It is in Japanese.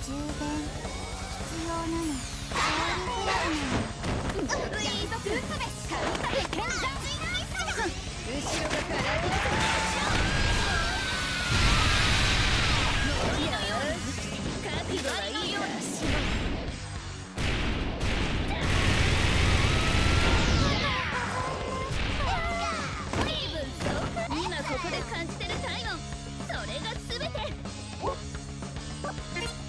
充電必要なの。ソウルプラズマ。ウィードスーツでカウンターで剣山後ろがかられてきた。森のように覚悟はいいようにしろ。気分爽快。今ここで感じてる体温、それが全て。